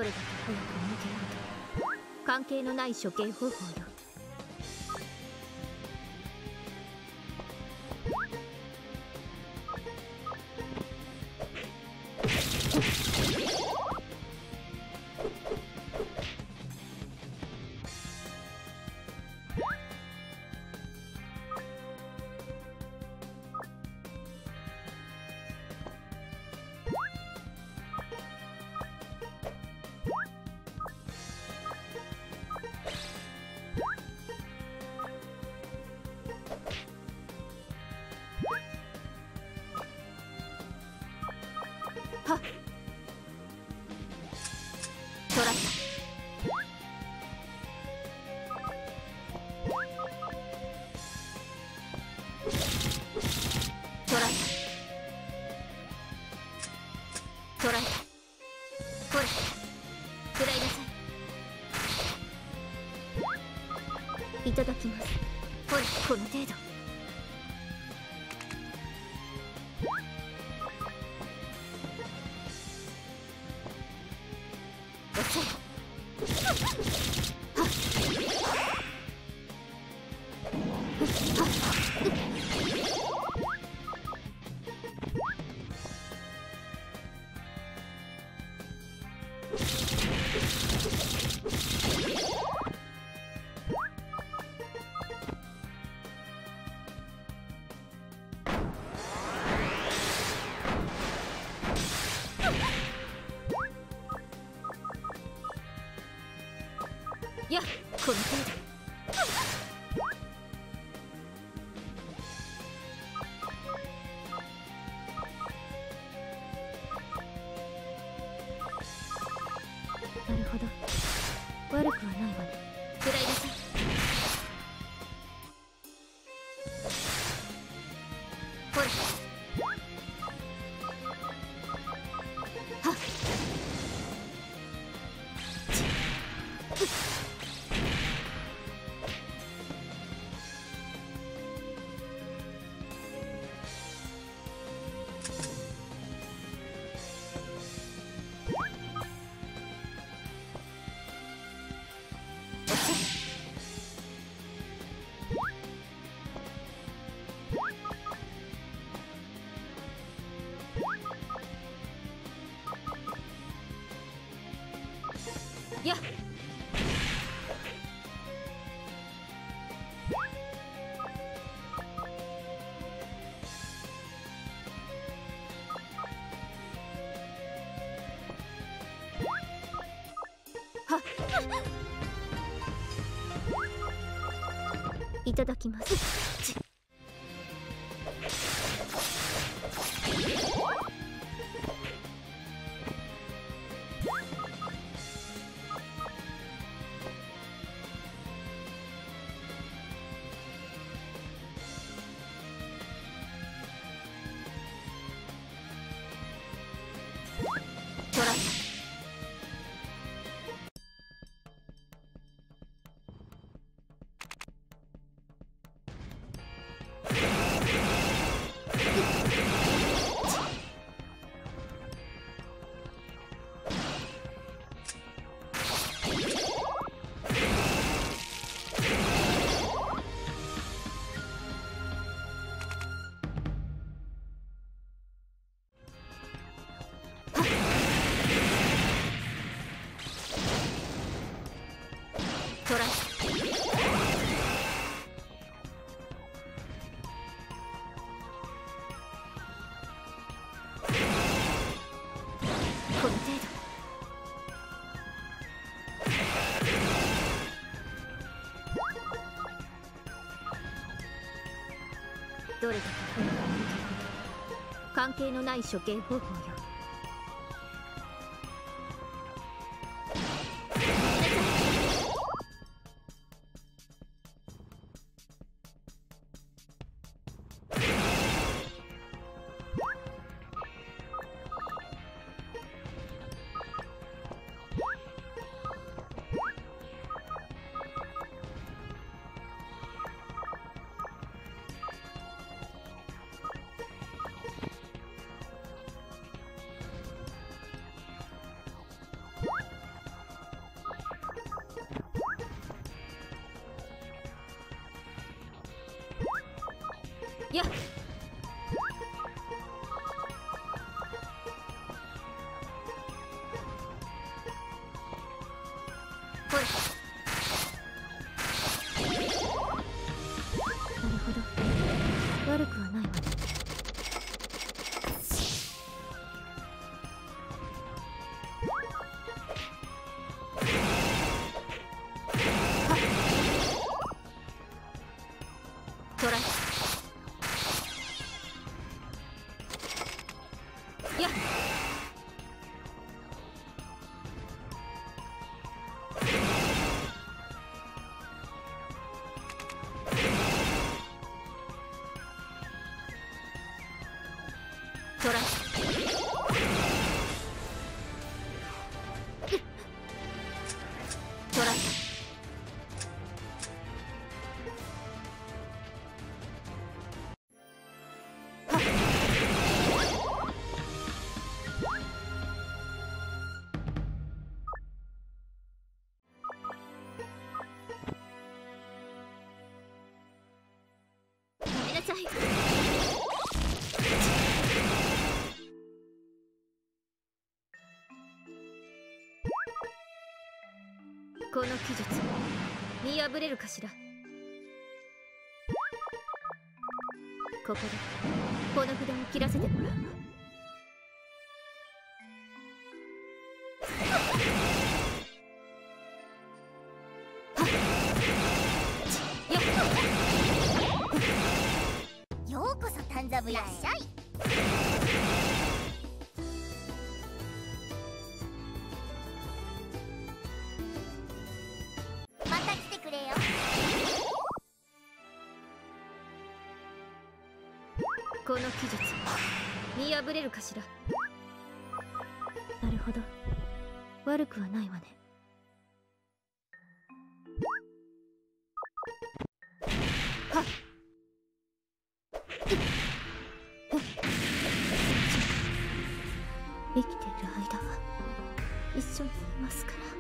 どれだけ早く抜けるか。関係のない処刑方法よ。はっ、トライ。トライ。トライ。これ食らいなさい。いただきます。ほれ、この程度。いや、この程度。なるほど、悪くはないわね。食らいなさい。ほら、はっ、いや、はっ、いただきます。トライ。トライ。この程度。どれだけ早く抜けるか。関係のない処刑方法よ。 やっほら。なるほど、悪くはないわね。トライ。やっトライ。トライ。やめなさい。この記述見破れるかしら。ここでこの札を切らせてもらうわ。 ようこそ短座部屋へ。いらっしゃい。また来てくれよ。 この記述見破れるかしら。なるほど、悪くはないわね。はっ。生きている間は一緒にいますから。